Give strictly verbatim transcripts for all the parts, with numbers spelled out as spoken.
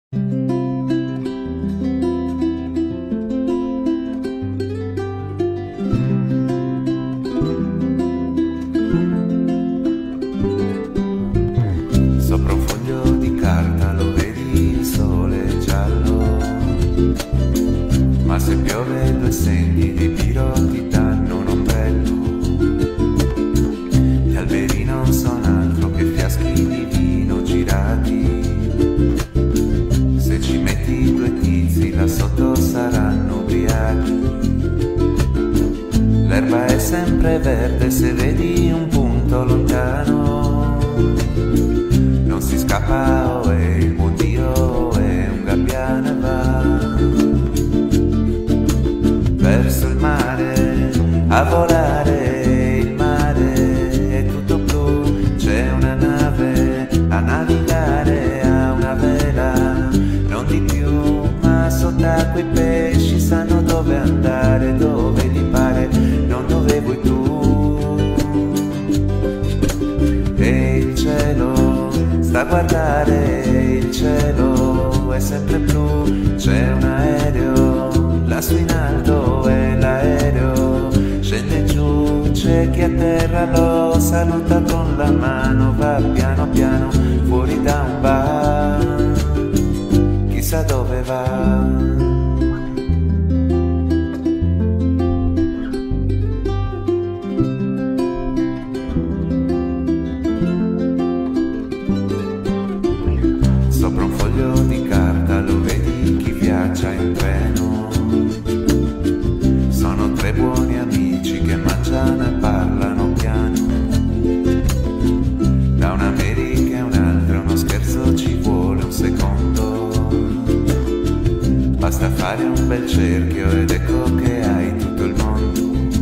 Sopra un foglio di carta lo vedi il sole giallo, ma se piove due segni di tiro ti danno un ombrello. Gli alberi non sono altro che fiaschi di vino girati, se ci metti due tizi là sotto saranno ubriachi. L'erba è sempre verde se vedi un punto lontano, non si scappa, oh, e il buon Dio è un gabbiano e va verso il mare a volare. Il mare è tutto blu, c'è una nave a navigare, ha una vela, non di più, ma sott'acqua i pesci sanno dove andare, dove gli pare, non dove vuoi tu. E il cielo sta a guardare, il cielo è sempre blu, c'è un aereo lassù in alto e l'aereo scende giù, c'è chi a terra lo saluta con la mano, va piano piano fuori da un bar, chissà dove va. Sopra un foglio di carta lo vedi chi viaggia in treno, sono tre buoni amici che mangiano e parlano piano, da un'America e un'altra uno scherzo ci vuole un secondo, basta fare un bel cerchio ed ecco che hai tutto il mondo.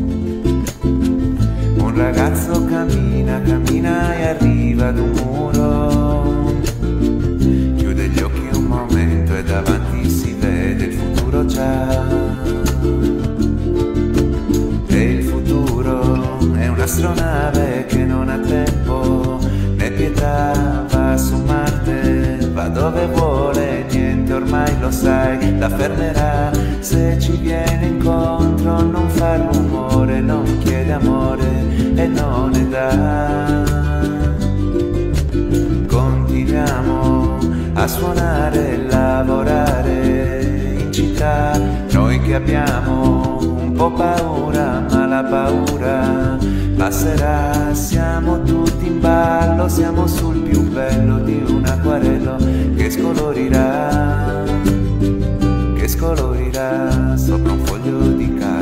Un ragazzo cammina, cammina e arriva ad un muro, chiude gli occhi un momento e davanti si vede il futuro già. E il futuro è un'astronave che non ha tempo né pietà, va su Marte, va dove vuole, niente ormai lo sai, la fermerà se ci viene incontro, non fa rumore, non chiede amore e non ne dà. Continuiamo a suonare e lavorare in città, noi che abbiamo un po' paura, ma la paura passerà, siamo tutti in ballo, siamo sul più bello di un acquarello che scolorirà, che scolorirà sopra un foglio di carta.